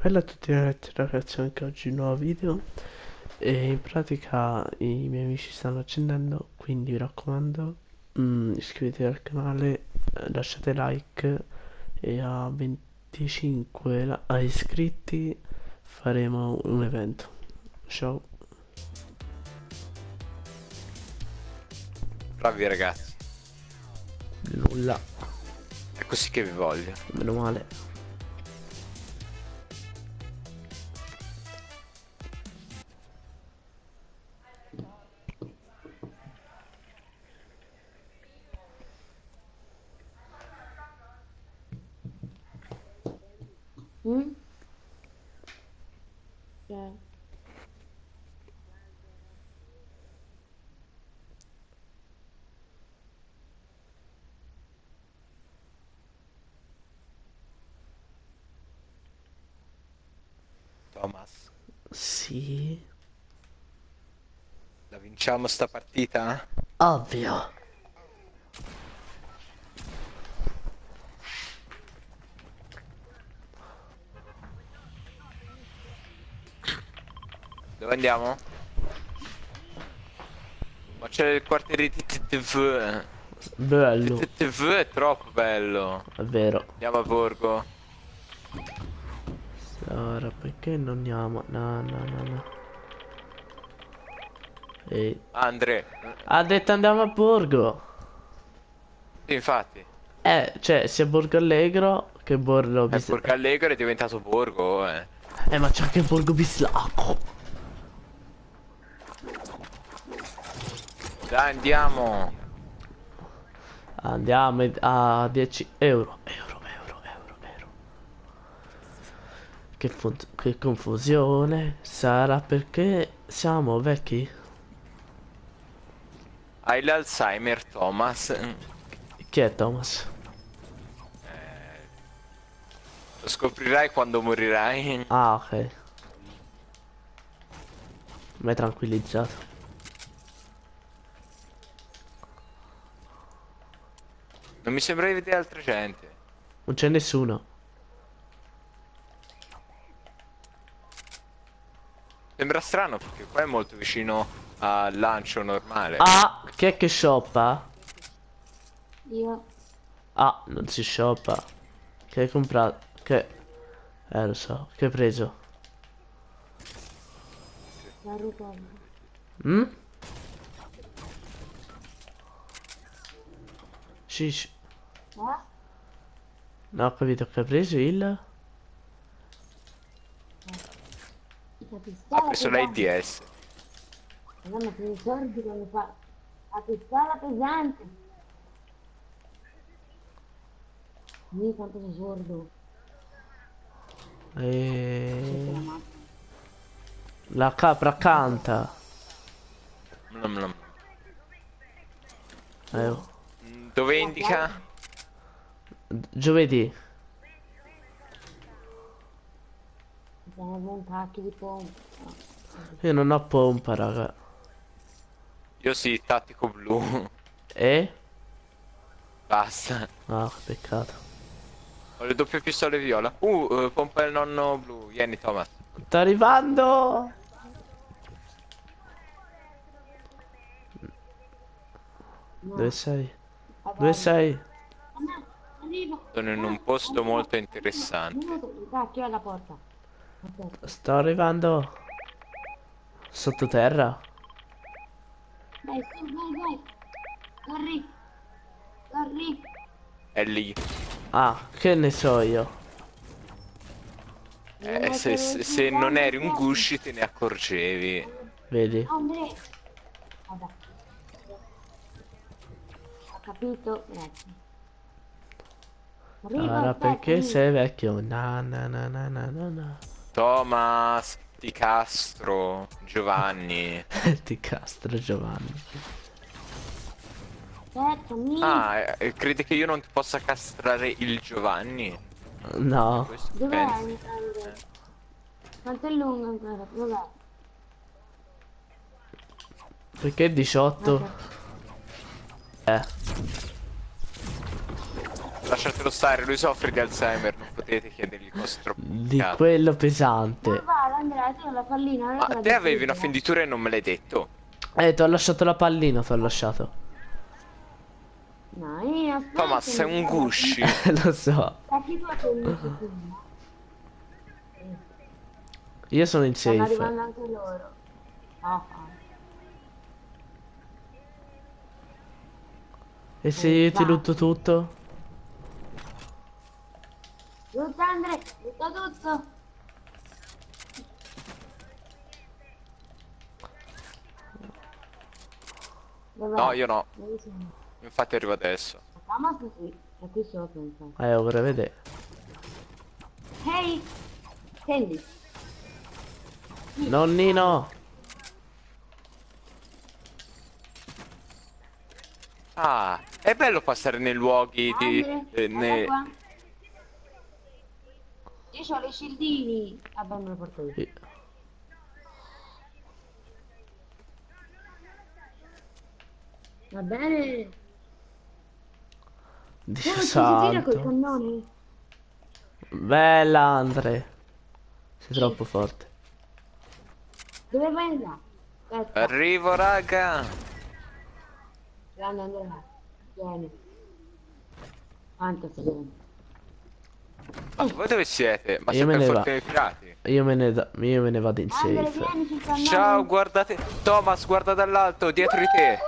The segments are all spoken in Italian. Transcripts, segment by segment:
Bella a tutti ragazzi, anche oggi un nuovo video. E in pratica i miei amici stanno accendendo, quindi vi raccomando, iscrivetevi al canale, lasciate like e a 25 iscritti faremo un evento. Ciao. Bravi ragazzi, Di nulla, è così che vi voglio. meno male. Mm? Cioè, Thomas, Sì, la vinciamo sta partita? ovvio. Dove andiamo? Ma c'è il quartiere di TTV. Bello, TTV è troppo bello. è vero. Andiamo a Borgo. Ora perché non andiamo? No, no, no, no. Ehi. Andre, Ha detto andiamo a Borgo. sì, infatti. Cioè, sia Borgo Allegro che Borgo Borgo Bislacco. Allegro è diventato Borgo, eh. Ma c'è anche Borgo Bislacco. Dai, andiamo. Andiamo a 10 euro. Euro. Che confusione. Sarà perché siamo vecchi? Hai l'Alzheimer, Thomas. Chi è Thomas? Lo scoprirai quando morirai. Ah, ok. Mi hai tranquillizzato. Non mi sembra di vedere altra gente. Non c'è nessuno. Sembra strano perché qua è molto vicino al lancio normale. Ah, chi è che shoppa? io Ah, non si shoppa. Che hai comprato? Che... lo so. Che hai preso? la rubo. Mm? Shish. No, ho capito che hai preso il... La Ha pistola preso pesante. l'AIDS. Andiamo per i soldi quando fa la pistola pesante. Quanto sei sordo. Sotto la E... macchina. La capra canta. Blum, blum. Oh. Dove indica? Giovedì. Serve un pacco di pompa. Io non ho pompa, raga. Io sì, tattico blu. E? Basta. Ah, che peccato. Ho le doppie pistole viola. Pompa il nonno blu. Vieni, Thomas. Sto arrivando! Dove No, sei? Dove guarda. sei? Arrivo. Sono in un posto molto interessante. Minuto. Dai, chiudi la porta. Aspetta. Sto arrivando. Sottoterra? Dai, su, vai. Corri. Corri. È lì. Ah, che ne so io. Devo Se mettere non il eri un cinquanta. gusci te ne accorgevi. Vedi? Andre. Vabbè. Ho capito, grazie. Arrivo, Ora aspetta, perché arrivo. sei vecchio? Na na na na na na na. Thomas, Di Castro, Giovanni. Di Castro Giovanni. Aspetta, mi. Credi che io non ti possa castrare il Giovanni? No. Questo Dov'è pensi? Andre? Quanto è lungo ancora? Dov'è? Perché 18? Ok. Eh. lasciatelo stare, lui soffre di Alzheimer, non potete chiedergli cose troppo Di complicate. quello Ma pesante. va, Andrea, tu la pallina non Ma la te avevi una distruggi, fenditura e non me l'hai detto. Ti ho lasciato la pallina, ti ho lasciato. No, io aspetta. Thomas, sei un gusci. Lo so. Perché tu hai amici prima? Io sono in Stanno safe. arrivando anche loro. Oh, E se io ti va. lutto tutto? Tutto Andrea, tutto. Dov'è? No, io no. Dove sono? Infatti arrivo adesso. Thomas qui, è qui sopra infatti. Vorrei vedere. Ehi, scendi. Nonnino! Ah, è bello passare nei luoghi di... Andre, guarda qua. Io ho le scildini. Vabbè, me lo porto io. Va bene. Dio Come ci si tira col santo. cannone? Bella Andre. Sei troppo forte. Dove vai andare? Aspetta, Arrivo, raga. grande Andrea. Vieni. Quanto sei grande? Ma voi dove siete? Ma Io siete me ne forti dei pirati? Io me ne vado in Andre, safe. vieni sul cannone. Ciao, guardate. Thomas, guarda dall'alto, dietro di te.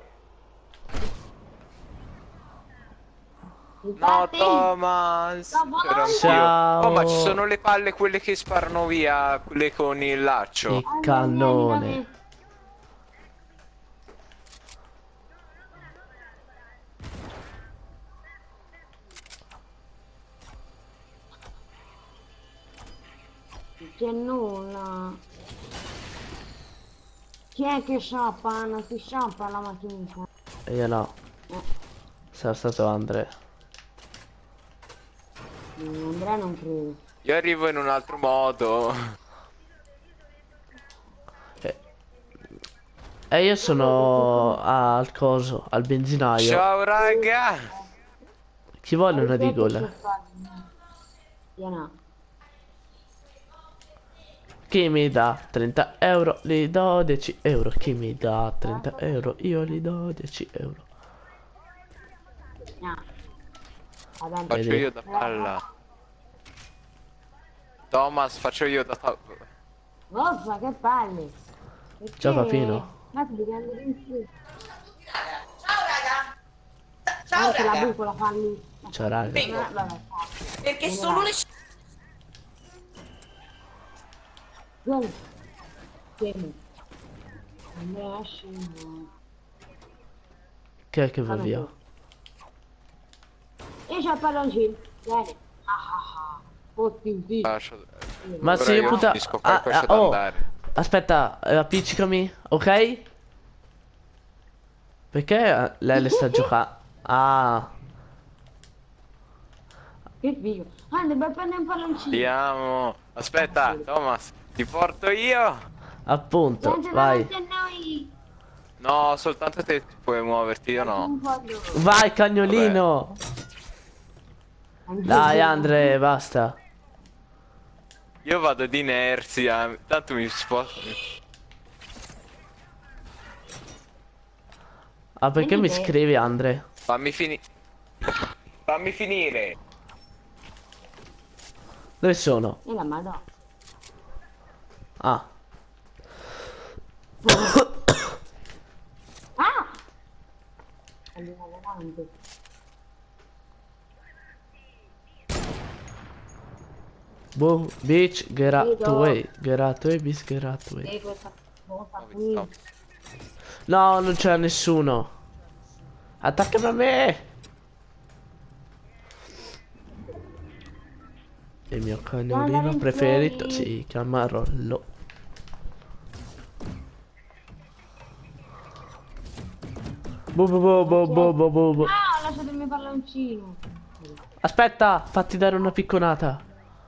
No, Infatti, Thomas. sto volando. C'ero anch'io. Ciao. Oh, ma ci sono le palle, quelle che sparano via, quelle con il laccio. Il Andre, vieni da cannone. me. Non c'è nulla. Chi è che scioppa? Non si scioppa la macchinetta. Io no. Sarà stato Andre. Andrea non credo. Io arrivo in un altro modo. E io sono al coso, al benzinaio. Ciao, raga. Chi vuole una Deagle? Io no. Chi mi dà 30 euro? Gli do 10 euro. Chi mi dà 30 euro? Io gli do 10 euro. No. Vabbè, Faccio Vedi? io da palla. Thomas, faccio io da... Uffa, che palle. Perché? Ciao, Papino. Ma ti devi andare in su. Ciao Anche la raga, bucola fa lì. Ciao raga. Vabbè, perché sono le... vieni. Vieni. Andrea, scemo. Chi è che va via? Io c'ho il palloncino. Vieni. Ah. Fotti. Ma Ora se io io puta... finisco qua e poi c'è da oh, andare. aspetta, appiccicami, ok? Perché lei le sta giocando? Ah, Che figo. Andrea, vai a prendere un palloncino. Andiamo. Aspetta, Thomas, ti porto io. appunto, Vieni vai. davanti a noi. No, soltanto te puoi muoverti, io no. Un po' loro. Vai, cagnolino. Dai, Andre, basta. Io vado di inerzia, tanto mi sposto. Ah, perché mi scrivi, Andre? Fammi finire. Dove sono? E la madonna. Ah, Ah! Andiamo avanti. boh, bitch, get out the Vedo. way. Get out the way, bitch, get out the way. E questa cosa Ho qui. visto. No, non c'è nessuno. Attaccami a me. Il mio cagnolino Guarda, preferito Vincenzi. si chiama Rollo. Bu. Ah, ho lasciato il mio palloncino. Aspetta, fatti dare una picconata.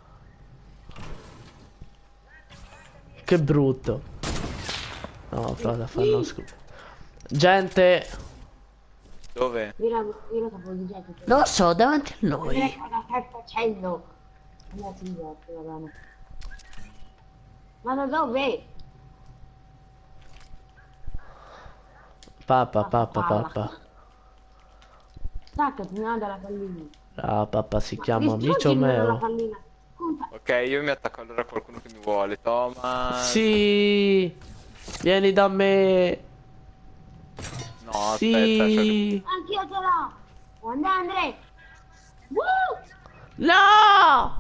Che brutto. No, però da farlo scopo. Gente, Dove? Io lo sapevo di già. Non lo so, davanti a Vedere noi. cosa stai facendo. Allora ti diverti, va bene. Ma da dove? Papà. Staccati, no, dalla pallina. Ah, papà si Ma chiama amico distruggimi la mio. pallina. Scusa. Ok, io mi attacco allora a qualcuno che mi vuole. Thomas. Sì, vieni da me. No, aspetta, Sì. Anch'io ce l'ho. Guarda Andre. Woo! No!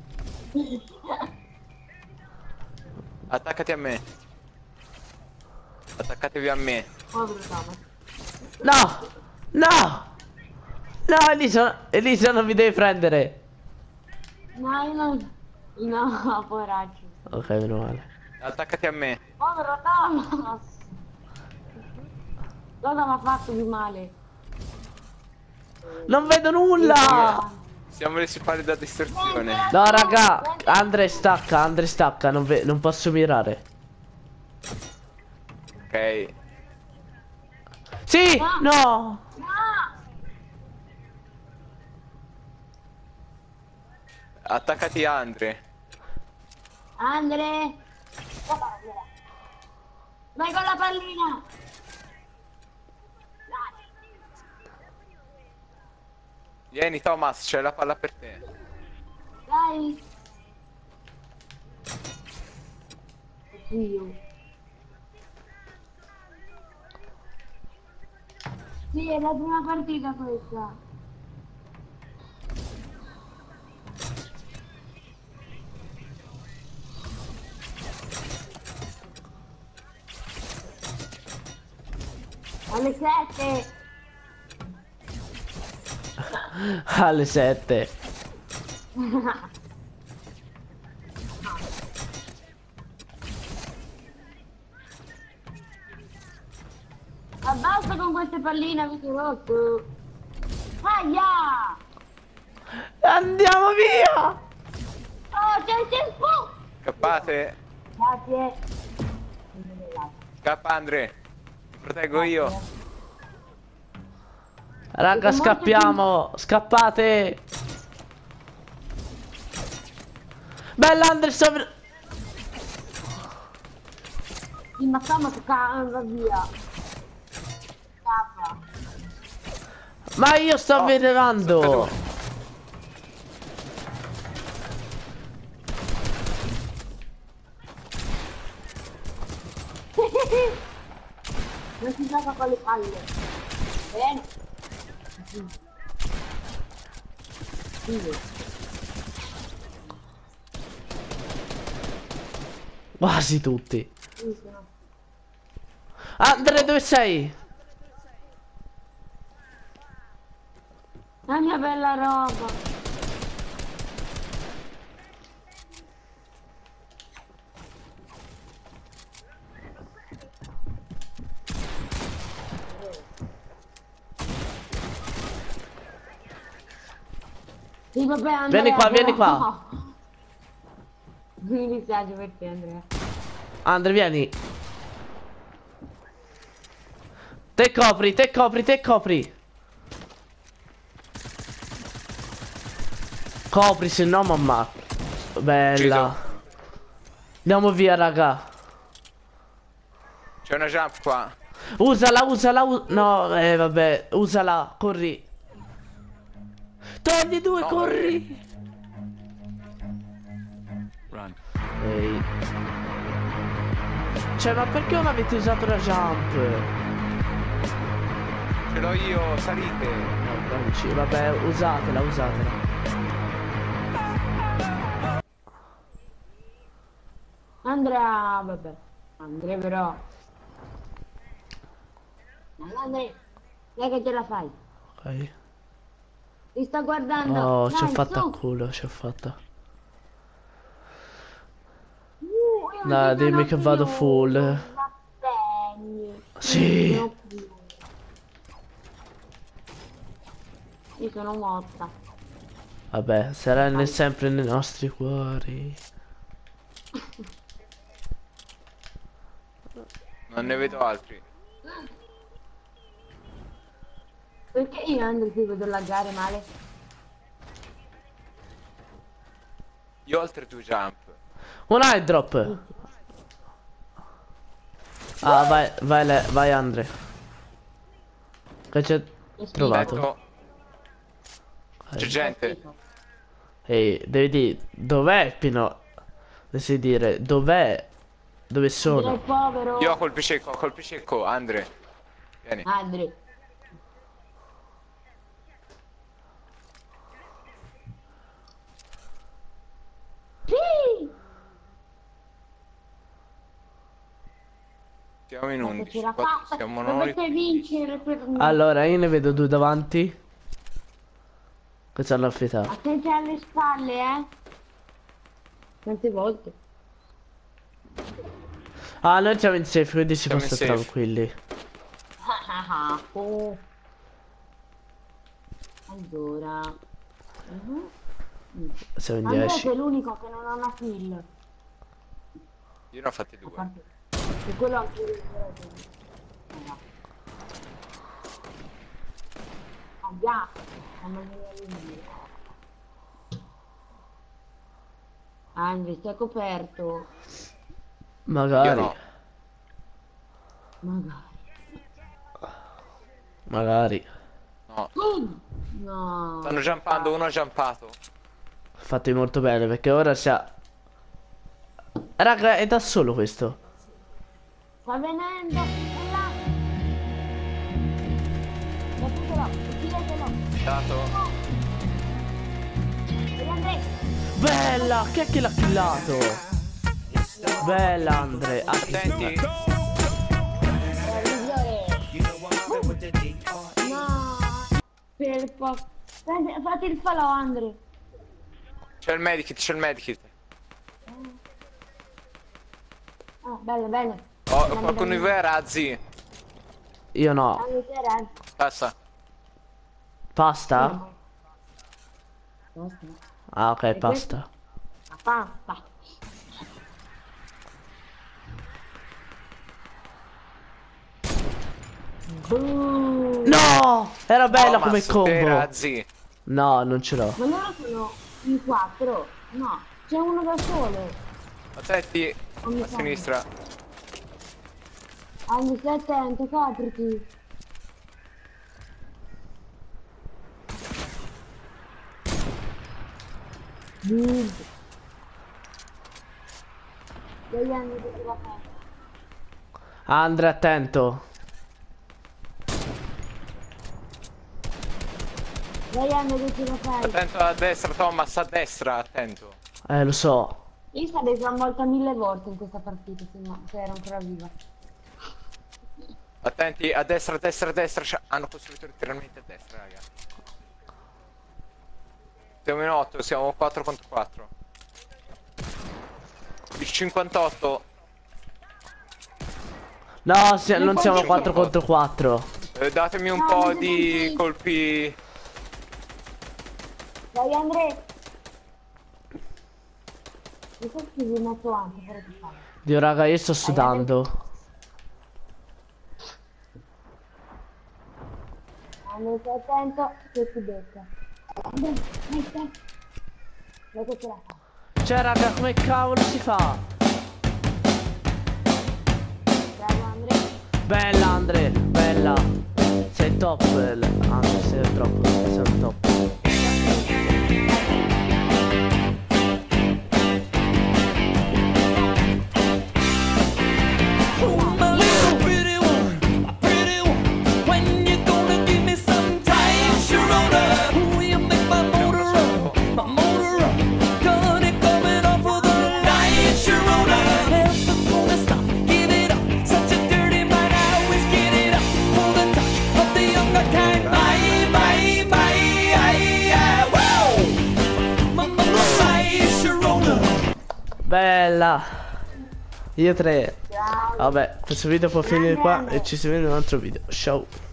attaccati a me. Attaccatevi a me. Povero Thomas. No! No! No, Elisa non mi devi prendere. No, io non... No, poveraccio. Ok, meno male. Attaccati a me. Povero Thomas. Cosa mi ha fatto di male? Non vedo nulla! Siamo messi pari da distruzione. No, raga, Andre stacca, non posso mirare. Ok. Sì! No! No! Attaccati a Andre. Andre! Vai con la pallina! Vieni Thomas, c'è la palla per te. Dai! Io. Sì, è la prima partita questa. Alle 7! Alle 7. Ma basta con queste palline, avete rotto! Aia! Andiamo via! Oh, c'è il tempo! Scappate. Grazie. Scappa Andre. Ti proteggo io. Raga, scappiamo! Scappate! Bella Andre, Sì, ma stiamo toccando via. Scappa. Ma io sto Oh, avvelenando! Non si gioca con le palle. Bene. Sì. Quasi tutti. Sì, sono... Andre, dove sei? La mia bella roba. Sì, vabbè, Andrea, Vieni qua, vieni però- qua. Mi dispiace per te, Andrea. Andre, vieni. Te copri. Copri, se no mamma. Bella. Andiamo via, raga. C'è una jump qua. Usala. No, vabbè, usala, corri. Togli due, No, corri. Run. Ehi. Cioè, ma perché non avete usato la jump? Ce l'ho io, salite. No, bravissimi, vabbè, usatela. Andrea, vabbè. Andrea però. Dai, Andrea. Dai che ce la fai. Ok. Ti sto guardando. Oh, Dai, ci ho fatta su. a culo, ci ho fatta. Io non Dai, ci dimmi sono che vado più. full. Va bene. Sì. Non ci sono più. Io sono morta. Vabbè, sarà sempre nei nostri cuori. Non ne vedo altri. Perché io Andrea ti vedo laggare male? Io ho altre 2 jump. Un airdrop. Ah, vai, vai, vai Andre. Che c'è trovato? Ecco. C'è gente. Ehi, devi dire, dov'è Pino? Devi dire, dov'è? Dove Sono sono? povero. Io ho colpi secco, Andre. Vieni. Andrea. Sì! Siamo in Ma 11. ce l'ha fatta. Siamo noi. Dovete vincere per me. Allora, io ne vedo due davanti. Che ci hanno affittato. Attenti alle spalle, eh. Quante volte? Ah, noi siamo in safe, quindi si Siamo può in stare safe. tranquilli. Oh. Allora. Siamo in Andrea 10. è l'unico che non ha una kill. Io ne ho fatti 2. E quello anche io. Andiamo. Andrea, stai coperto. Magari. Io no. Magari. Magari. No. No. Stanno jumpando, uno ha jumpato. Fatti molto bene perché ora si ha... Raga, è da solo questo. Sta venendo. È là. Battutelo. Uccidetelo. Dato. Vedi Andrea. Bella! Chi è che l'ha killato? Bella Andre. Attenti. No. Per poco. Fate il falò, Andre. C'è il medikit. Ah, bene, bene. Oh, qualcuno di voi ha razzi. Io no. Andre, te razzi. Passa. Pasta? Basta. Ah, ok, pasta. La pasta. Boom. No! Era bella come mazzo, te combo. razzi. No, non ce l'ho. Ma loro sono in 4. No, c'è uno da solo. Attenti. A sinistra. Andre, stai attento, copriti. Good. Dai Andre che ce la fai. Andre, attento. Dai Andre che ce la fai. Attento a destra, Thomas, a destra, attento. Lo so. Io sarei travolta 1000 volte in questa partita se ero ancora viva. Attenti a destra, hanno costruito letteralmente a destra, raga. Siamo in 8, siamo 4 contro 4. Il 58. No, non siamo 4 contro 4. Datemi un No, po' non di così. colpi. Dai Andre. Io so che vi metto anche per ti fare. Dio raga, io sto sudando. Andre, stai attento che ti becca. Andre, aspetta. Dai che ce la fai. Cioè raga, come cavolo si fa? Bravo Andre. Bella Andre, bella. Sei top, Andre, sei troppo, sei top. Bella. Io 3. Ciao. Vabbè, questo video può finire qua e ci si vede in un altro video. Ciao.